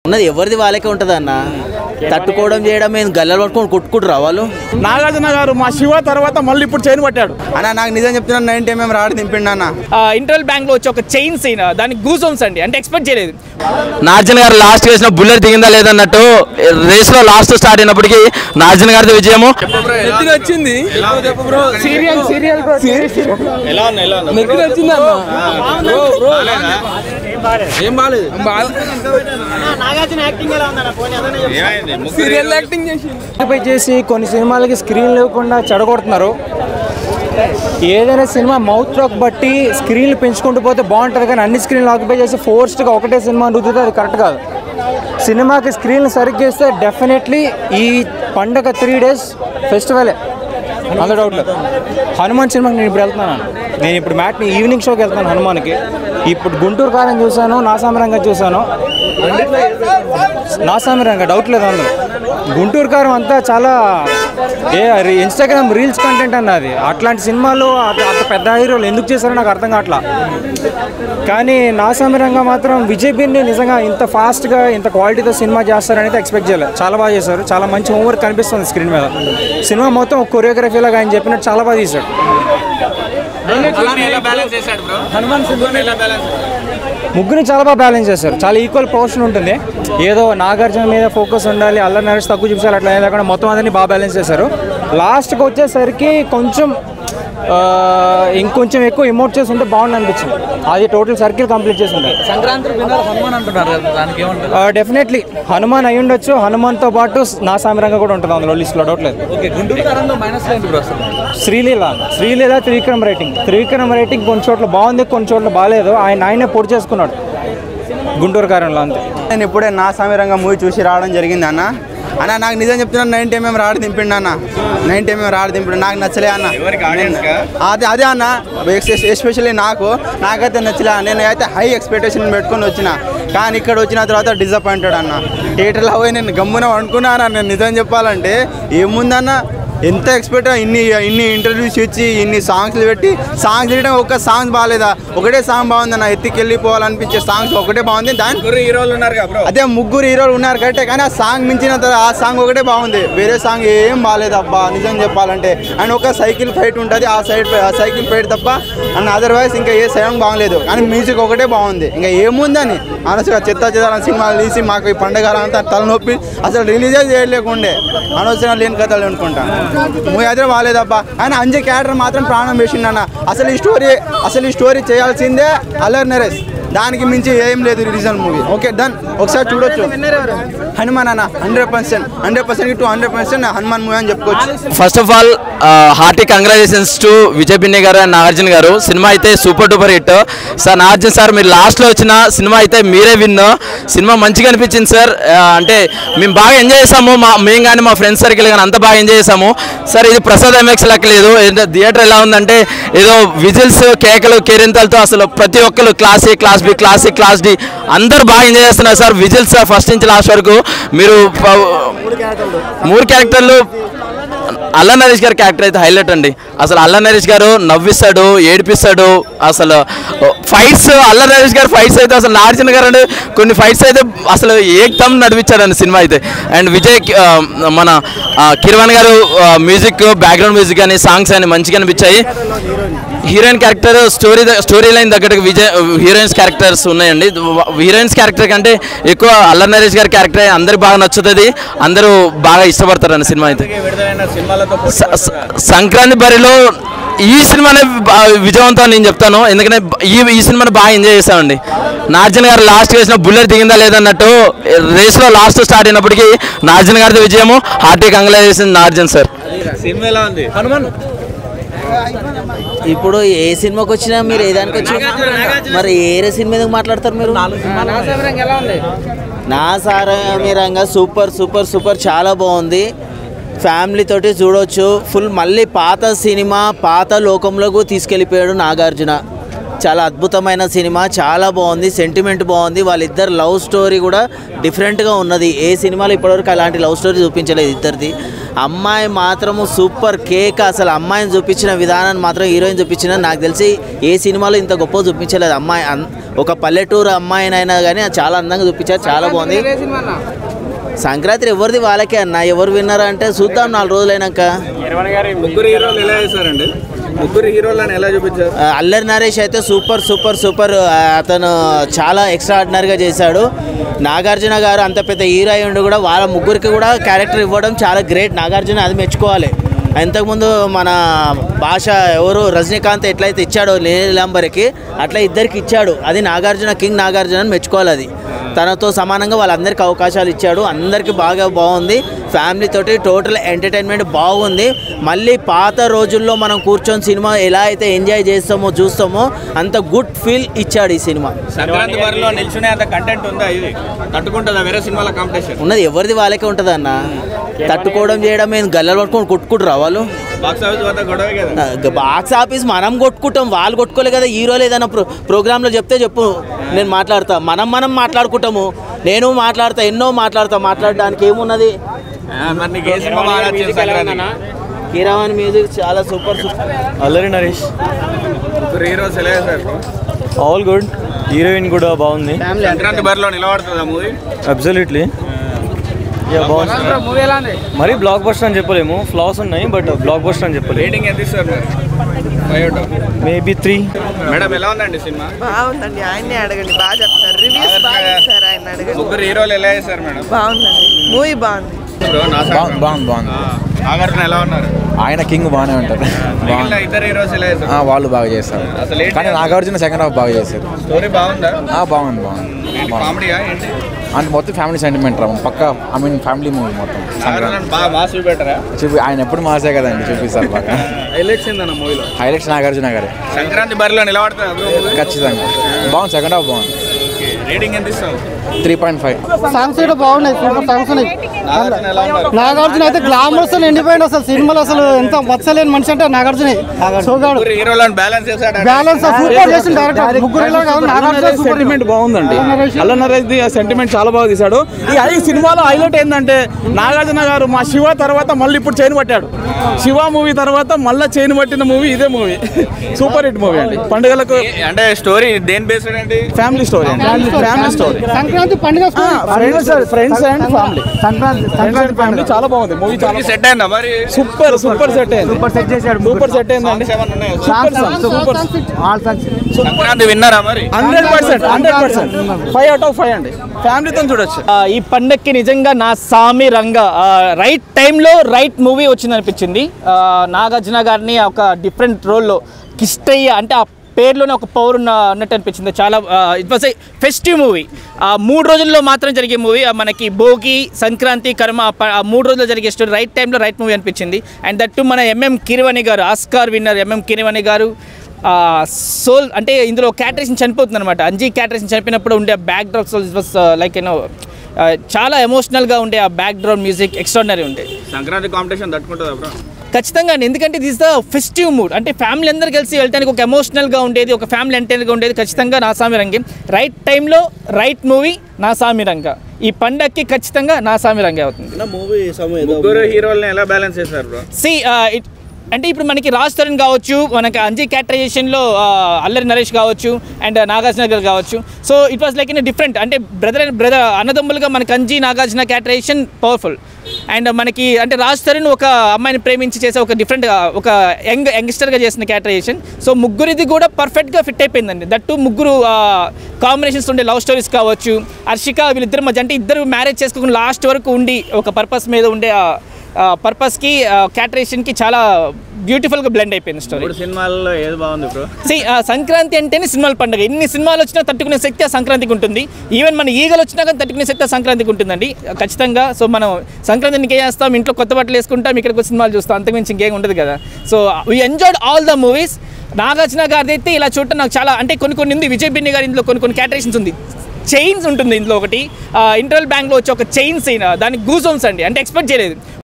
ఉన్నది ఎవరిది వాళ్ళకే ఉంటుంది అన్న. తట్టుకోవడం చేయడం మేము గల్లలు పట్టుకొని కొట్టుకుంటారు వాళ్ళు. నాగార్జున గారు మా శివ తర్వాత మళ్ళీ ఇప్పుడు చైన్ పట్టాడు అన్న. నాకు నిజం చెప్తున్నాను, 90 mm రాడు దింపిండు అన్న. ఇంటర్వెల్ బ్యాంక్ లో వచ్చి ఒక చైన్ సీన్, దానికి గూస్ బంప్స్ అండి, అంటే ఎక్స్పెక్ట్ చేయలేదు. నాగార్జున గారు లాస్ట్ వేసిన బుల్లెట్ దిగిందా లేదన్నట్టు రేస్ లో లాస్ట్ స్టార్ట్ అయినప్పటికీ నాగార్జున గారితో విజయము వచ్చింది. ఏం బాలేదు. సీరియల్ యాక్టింగ్ చేసి కొన్ని సినిమాలకి స్క్రీన్ లేకుండా చెడగొడుతున్నారు. ఏదైనా సినిమా మౌత్ టాక్ బట్టి స్క్రీన్లు పెంచుకుంటూ పోతే బాగుంటుంది, కానీ అన్ని స్క్రీన్లు ఆక్యుపై చేసి ఫోర్స్డ్గా ఒకటే సినిమా రుద్దితే అది కరెక్ట్ కాదు. సినిమాకి స్క్రీన్లు సరిగ్గా చేస్తే డెఫినెట్లీ ఈ పండగ 3 days ఫెస్టివలే, అందులో డౌట్ లేదు. హనుమాన్ సినిమాకి నేను ఇప్పుడు వెళ్తున్నాను. నేను ఇప్పుడు మ్యాట్ని ఈవినింగ్ షోకి వెళ్తాను హనుమాన్కి. ఇప్పుడు గుంటూరు కారం చూశాను, నాసామిరంగా చూశాను. నాసామిరంగా డౌట్ లేదు అందులో. గుంటూరు కారం అంతా చాలా ఇన్స్టాగ్రామ్ రీల్స్ కంటెంట్ అన్నది. అట్లాంటి సినిమాలు అంత పెద్ద హీరోలు ఎందుకు చేశారో నాకు అర్థం కావట్లా. కానీ నాసామిరంగా మాత్రం విజయ్ బిన్ని నిజంగా ఇంత ఫాస్ట్గా ఇంత క్వాలిటీతో సినిమా చేస్తారని ఎక్స్పెక్ట్ చేయలేదు. చాలా బాగా చేశారు, చాలా మంచి హోంవర్క్ కనిపిస్తుంది స్క్రీన్ మీద. సినిమా మొత్తం కొరియోగ్రఫీలాగా ఆయన చెప్పినట్టు చాలా బాగా తీశాడు. ముగ్గురిని చాలా బాగా బ్యాలెన్స్ చేశారు. చాలా ఈక్వల్ పోర్షన్ ఉంటుంది. ఏదో నాగార్జున మీద ఫోకస్ ఉండాలి, అల్లరి నరేష్ తక్కువ చూపించాలి అట్లా లేకుండా మొత్తం అందరినీ బాగా బ్యాలెన్స్ చేశారు. లాస్ట్కి వచ్చేసరికి కొంచెం ఇంకొంచెం ఎక్కువ ఎమోట్ చేసి ఉంటే బాగుంది అనిపించింది. అది టోటల్ సర్కిల్ కంప్లీట్ చేసి ఉంటాయి. సంక్రాంతి హనుమాన్ అంటున్నారు కదా, దానికి ఏమంటారు? డెఫినెట్లీ హనుమాన్ అయి ఉండొచ్చు. హనుమాన్తో పాటు నాసామిరంగా కూడా ఉంటుంది అందులో లిస్ట్లో, డౌట్ లేదు. గుంటూరు కారంలో మైనస్ శ్రీలీల త్రివిక్రమ్ రేటింగ్ కొన్ని చోట్ల బాగుంది, కొన్ని చోట్ల బాగాలేదు. ఆయనే పొడి చేసుకున్నాడు గుంటూరు కారంలో, అంతే. నేను ఇప్పుడే నాసామిరంగా మూవీ చూసి రావడం జరిగింది అన్న. నాకు నిజం చెప్తున్నాను, 90 mm రాడు దింపిండు అన్న. 90 mm రాడు దింపిండు, నాకు నచ్చలే అన్న. అదే అన్న, ఎస్పెషల్లీ నాకైతే నచ్చలే. నేను అయితే హై ఎక్స్పెక్టేషన్ పెట్టుకొని వచ్చిన, కానీ ఇక్కడ వచ్చిన తర్వాత డిసప్పాయింటెడ్ అన్న. థియేటర్లో పోయి నేను గమ్మున అనుకున్నాను. నేను నిజం చెప్పాలంటే ఏముందన్న, ఎంత ఎక్స్పెక్ట్ ఇన్ని ఇంటర్వ్యూస్ ఇచ్చి ఇన్ని సాంగ్స్లు పెట్టి సాంగ్స్ చేయడం ఒక్క సాంగ్స్ బాగాలేదా? ఒకటే సాంగ్ బాగుందన్న, ఎత్తికెళ్ళిపోవాలనిపించే సాంగ్స్ ఒకటే బాగుంది. దాని హీరోలు ఉన్నారు, అదే ముగ్గురు హీరోలు ఉన్నారు కరెక్టే, కానీ ఆ సాంగ్ మించిన ఆ సాంగ్ ఒకటే బాగుంది. వేరే సాంగ్ ఏం బాగాలేదు అబ్బా నిజం చెప్పాలంటే. అండ్ ఒక సైకిల్ ఫైట్ ఉంటుంది, ఆ సైకిల్ ఫైట్ తప్ప అండ్ అదర్వైజ్ ఇంకా ఏ సాంగ్ బాగలేదు. కానీ మ్యూజిక్ ఒకటే బాగుంది. ఇంకా ఏముందని అనవసరంగా చెత్త సినిమాలు తీసి మాకు ఈ పండుగ అంతా తలనొప్పి, అసలు రిలీజే చేయలేకుండే, అనవసరంగా లేని కథలు అనుకుంటా. మూవీ అయితే బాగాలేదబ్బా. ఆయన అంజయ్ క్యారెక్టర్ మాత్రం ప్రాణం వేసిండన్న. అసలు ఈ స్టోరీ చేయాల్సిందే అల్లరి నరేష్, దానికి మించి ఏం లేదు రీజన్ మూవీ. ఓకే డన్, ఒకసారి చూడొచ్చు. హనుమాన్ అన్న 100% టు 100% హనుమాన్ మూవీ అని చెప్పుకోవచ్చు. First of all hearty congratulations to Vijay Binni garu and Nagarjuna garu. Cinema అయితే super duper hit sir. Nagarjuna sir మీరు లాస్ట్లో వచ్చిన సినిమా అయితే మీరే విన్. సినిమా మంచిగా అనిపించింది సార్. అంటే మేము బాగా ఎంజాయ్ చేసాము, మేము కానీ మా ఫ్రెండ్స్ సర్కిల్ కానీ అంతా బాగా ఎంజాయ్ చేసాము సార్. ఇది ప్రసాద్ ఎంఎక్స్ లెక్కలేదు. థియేటర్ ఎలా ఉందంటే ఏదో విజిల్స్, కేకలు, కేరింతలతో అసలు ప్రతి ఒక్కరు class A, class B, class D అందరూ బాగా ఎంజాయ్ చేస్తున్నారు సార్. విజిల్స్ ఫస్ట్ నుంచి లాస్ట్ వరకు. మీరు 3 క్యారెక్టర్లు. అల్లరి నరేష్ గారి క్యారెక్టర్ అయితే హైలైట్ అండి. అసలు అల్లరి నరేష్ గారు నవ్విస్తాడు, ఏడిపిస్తాడు. అసలు ఫైట్స్, అల్లరి నరేష్ గారు ఫైట్స్ అయితే అసలు నాగార్జున గారు అంటే కొన్ని ఫైట్స్ అయితే అసలు ఏకదమ్ నడిపించాడండి సినిమా అయితే. అండ్ విజయ్ మన కిరవాణి గారు మ్యూజిక్, బ్యాక్గ్రౌండ్ మ్యూజిక్ అని సాంగ్స్ అని మంచిగా అనిపించాయి. హీరోయిన్ క్యారెక్టర్ స్టోరీ లైన్ తగ్గట్టు హీరోయిన్స్ క్యారెక్టర్స్ ఉన్నాయండి. హీరోయిన్స్ క్యారెక్టర్ కంటే ఎక్కువ అల్లరి నరేష్ గారి క్యారెక్టర్ అందరికి బాగా నచ్చుతుంది, అందరూ బాగా ఇష్టపడతారండి సినిమా అయితే. సంక్రాంతి బరిలో ఈ సినిమానే విజయవంతం నేను చెప్తాను, ఎందుకంటే ఈ సినిమాని బాగా ఎంజాయ్ చేస్తామండి. నాగార్జున గారు లాస్ట్ వేసిన బుల్లెట్ దిగిందా లేదన్నట్టు రేస్లో లాస్ట్ స్టార్ట్ అయినప్పటికీ నాగార్జున గారితో విజయము. Hearty congratulations Nagarjuna sir. Cinema ఎలా ఉంది హనుమాన్? ఇప్పుడు ఏ సినిమాకి వచ్చినా మీరు ఏ దానికి వచ్చినా మరి ఏ సినిమా ఎందుకు మాట్లాడతారు మీరు? నాసామిరంగా సూపర్ చాలా బాగుంది. ఫ్యామిలీ తోటి చూడొచ్చు. ఫుల్ మళ్ళీ పాత సినిమా, పాత లోకంలోకి తీసుకెళ్ళిపోయాడు నాగార్జున. చాలా అద్భుతమైన సినిమా, చాలా బాగుంది, సెంటిమెంట్ బాగుంది. వాళ్ళిద్దరు లవ్ స్టోరీ కూడా డిఫరెంట్గా ఉన్నది. ఏ సినిమాలో ఇప్పటివరకు అలాంటి లవ్ స్టోరీ చూపించలేదు ఇద్దరిది. అమ్మాయి మాత్రము సూపర్ కేక్. అసలు అమ్మాయిని చూపించిన విధానాన్ని మాత్రం హీరోయిన్ చూపించిన నాకు తెలిసి ఏ సినిమాలో ఇంత గొప్ప చూపించలేదు. అమ్మాయి ఒక పల్లెటూరు అమ్మాయినైనా కానీ చాలా అందంగా చూపించారు, చాలా బాగుంది. సంక్రాంతి ఎవరిది వాళ్ళకే అన్న, ఎవరు విన్నారా అంటే చూద్దాం 4 రోజులైనాక. ముగ్గురు హీరోలు ఎలా చేశారండి? ముగ్గురు హీరోలను ఎలా చూపించారు? అల్లరి నరేష్ అయితే సూపర్ సూపర్ సూపర్, అతను చాలా ఎక్స్ట్రాడినరీగా చేశాడు. నాగార్జున గారు అంత పెద్ద హీరో అయ్యిండు కూడా వాళ్ళ ముగ్గురికి కూడా క్యారెక్టర్ ఇవ్వడం చాలా గ్రేట్. నాగార్జున అది మెచ్చుకోవాలి. ఇంతకుముందు మన భాష ఎవరు రజనీకాంత్ ఎట్లయితే ఇచ్చాడో నీలాంబరికి అట్లా ఇద్దరికి ఇచ్చాడు. అది నాగార్జున, కింగ్ నాగార్జున అని మెచ్చుకోవాలి. అది తనతో సమానంగా వాళ్ళందరికీ అవకాశాలు ఇచ్చాడు. అందరికీ బాగుంది. ఫ్యామిలీ తోటి టోటల్ ఎంటర్టైన్మెంట్ బాగుంది. మళ్ళీ పాత రోజుల్లో మనం కూర్చొని సినిమా ఎలా అయితే ఎంజాయ్ చేస్తామో చూస్తామో అంత గుడ్ ఫీల్ ఇచ్చాడు ఈ సినిమా. సంక్రాంతి బరిలో నిల్చునే అంత కంటెంట్ ఉందా? ఇది తట్టుకుంటుందా వేరే సినిమాల కాంపిటీషన్? ఉన్నది ఎవరిది వాళ్ళకే ఉంటుంది అన్న. తట్టుకోవడం చేయడం ఏంది, గల్లలు పట్టుకొని కొట్టుకుంటారు వాళ్ళు. బాక్స్ ఆఫీస్ మనం కొట్టుకుంటాం, వాళ్ళు కొట్టుకోలే కదా. హీరోలు ఏదైనా ప్రోగ్రాంలో చెప్తే చెప్పు, నేను మాట్లాడతా. మనం మాట్లాడుకుంటాము. నేను మాట్లాడతా, ఎన్నో మాట్లాడడానికి ఏమున్నది. కీరవాణి మ్యూజిక్ చాలా సూపర్. అల్లరి నరేష్ హీరోస్ ఎలా చేశారు? All good. హీరోయిన్ కూడా బాగుంది. సంక్రాంతి బరిలో నిలబడుతుందా మూవీ? అబ్సల్యూట్లీ బాగుంది. మరి బ్లాక్ బస్టర్ అని చెప్పలేము, ఫ్లాస్ ఉన్నాయి, బట్ బ్లాక్ బస్టర్ అని చెప్పలేము. రేటింగ్ ఎంత ఇస్తారు? మేబీ 3. మేడం ఎలా ఉందండి సినిమా? బాగుందండి, ఆయన్నే అడగండి, బాగా చెప్తారు. రివ్యూస్ బాగా ఇస్తారు, ఆయన అడగండి. ముగ్గురు హీరోలు ఎలా చేశారు మేడం? బాగుందండి, మూవీ బాగుంది. బాగుంది. నాగార్జున ఎలా ఉన్నారు? ఆయన కింగ్ బాగానే ఉంటారు. ఇద్దరు హీరోస్ ఎలా చేశారు? వాళ్ళు బాగా చేస్తారు. కానీ నాగార్జున సెకండ్ హాఫ్ బాగా చేశారు. స్టోరీ బాగుందా? బాగుంది. కామెడీయా ఏంటి? అంటే మొత్తం ఫ్యామిలీ సెంటిమెంట్ పక్క. ఫ్యామిలీ మూవీ మొత్తం. బాగా మాస్ చూపెట్టరా? ఆయన ఎప్పుడు మాసే కదండి, చూపిస్తారు బాగా. హైలైట్స్ ఏందన్న మూవీలో? హైలైట్స్ నాగార్జున గారే. సంక్రాంతి బరిలో నిలబడుతుంది ఖచ్చితంగా బాగుంది. సెకండ్ హాఫ్ బాగుంది. రేటింగ్ ఎంత ఇస్తావు? 3.5. సాంగ్స్ కూడా బాగున్నాయి, సూపర్ సాంగ్స్ ఉన్నాయి. నాగార్జున అయితే గ్లామర్స్ ఎండిపోయింది అసలు సినిమాలో. అసలు ఎంత మచ్చలేని మనిషి అంటే నాగార్జున. హీరోలను బ్యాలెన్స్ చేశాడు. బ్యాలెన్స్ సూపర్ చేసిన డైరెక్టర్. ముగ్గురు సెంటిమెంట్ బాగుందండి. అల్ల నరేష్ సెంటిమెంట్ చాలా బాగా తీశాడు. ఈ సినిమాలో హైలైట్ ఏంటంటే నాగార్జున గారు మా శివ తర్వాత మళ్ళీ ఇప్పుడు చైన్ పట్టాడు. శివ మూవీ తర్వాత మళ్ళీ చైన్ పట్టిన మూవీ ఇదే మూవీ. సూపర్ హిట్ మూవీ అండి. పండుగలకు అంటే స్టోరీ దేని బేస్డ్ అండి? ఫ్యామిలీ స్టోరీ అండి. Family story. సంక్రాంతి పండుగ friends and family. Sankranti family చాలా బాగుంది మూవీ. చాలా సెట్ అయిందా మరి? సూపర్ సెట్ అయింది. సూపర్ సెట్ చేశాడు. సూపర్ సెట్ అయిందండి. సూపర్. సంక్రాంతి విన్నారా మరి? 100%. 5 out of 5 అండి. ఫ్యామిలీతో చూడొచ్చు. ఈ పండక్కి నిజంగా నా సామి రంగా రైట్ టైంలో రైట్ మూవీ వచ్చిందనిపించింది. నాగార్జున గారిని ఒక డిఫరెంట్ రోల్లో కిష్టయ్య అంటే ఆ పేరులోనే ఒక పవర్ ఉన్నట్టు అనిపించింది. చాలా it was a festive movie. 3 రోజుల్లో మాత్రం జరిగే మూవీ. మనకి భోగి, సంక్రాంతి, కర్మ 3 రోజుల్లో జరిగే స్టోరీ. రైట్ టైంలో రైట్ మూవీ అనిపించింది. అండ్ దట్టు మన ఎంఎం కీరవాణి గారు, ఆస్కార్ విన్నర్ ఎంఎం కీరవాణి గారు సోల్ అంటే ఇందులో క్యాటరేషన్ చనిపోతుంది అనమాట. అంజీ క్యాటరేషన్ చనిపోయినప్పుడు ఉండే backdrop soul was like చాలా ఎమోషనల్గా ఉండే ఆ బ్యాక్ డ్రాప్ మ్యూజిక్ ఎక్స్ట్రాడినరీ ఉండే. సంక్రాంతి కాంపిటీషన్ తట్టుకుంటుందా బ్రో? ఖచ్చితంగా అండి. ఎందుకంటే దిస్ ద ఫెస్టివ్ మూడ్. అంటే ఫ్యామిలీ అందరు కలిసి వెళ్ళడానికి ఒక ఎమోషనల్గా ఉండేది, ఒక ఫ్యామిలీ ఎంటర్టైన్గా ఉండేది. ఖచ్చితంగా నా సామి రంగే రైట్ టైంలో రైట్ మూవీ. నా సామి రంగా ఈ పండక్కి ఖచ్చితంగా నా సామి రంగే అవుతుంది. ముగ్గురు హీరోల్ని ఎలా బ్యాలెన్స్ చేశారు బ్రో? అంటే ఇప్పుడు మనకి రాజ్ తరుణ్ కావచ్చు, మనకి అంజీ క్యాటరైజేషన్లో అల్లరి నరేష్ కావచ్చు, అండ్ నాగార్జున గారు కావచ్చు. So it was like in different. అంటే బ్రదర్ అన్నదమ్ములుగా మనకి Anji Nagarjuna characterisation powerful. And మనకి అంటే రాజ్ తరుణ్ ఒక అమ్మాయిని ప్రేమించి చేసే ఒక డిఫరెంట్ ఒక యంగ్స్టర్గా చేసిన క్యాటరైజేషన్. సో ముగ్గురిది కూడా పర్ఫెక్ట్గా ఫిట్ అయిపోయిందండి. దట్టు ముగ్గురు కాంబినేషన్స్ ఉండే లవ్ స్టోరీస్ కావచ్చు. హర్షిక వీళ్ళిద్దరు మధ్య అంటే ఇద్దరు మ్యారేజ్ చేసుకోకుండా లాస్ట్ వరకు ఉండి ఒక పర్పస్ మీద ఉండే పర్పస్కి క్యాటరేషన్కి చాలా బ్యూటిఫుల్గా బ్లెండ్ అయిపోయింది స్టోరీ. సినిమాల్లో ఏది బాగుంది బ్రో? సంక్రాంతి అంటేనే సినిమాల పండుగ. ఎన్ని సినిమాలు వచ్చినా తట్టుకునే శక్తి ఆ సంక్రాంతికి ఉంటుంది. ఈవెన్ మన ఈగలు వచ్చినా కానీ తట్టుకునే శక్తి ఆ సంక్రాంతికి ఉంటుందండి ఖచ్చితంగా. సో మనం సంక్రాంతికి ఇంకేం చేస్తాం, ఇంట్లో కొత్త బట్టలు వేసుకుంటాం, ఇక్కడికి సినిమాలు చూస్తాం, అంతకుమించి ఇంకేం ఉండదు కదా. So we enjoyed all the movies. Nagarjuna గారిది అయితే ఇలా చూడటం నాకు చాలా అంటే కొన్ని ఉంది. విజయ్ బిన్ని గారి ఇందులో కొన్ని క్యాటరేషన్స్ ఉంది. చైన్స్ ఉంటుంది ఇందులో. ఒకటి ఇంటర్వెల్ బ్యాంక్లో వచ్చి ఒక చైన్ సీన్, దానికి గూస్ బంప్స్ అండి. అంటే ఎక్స్పెక్ట్ చేయలేదు.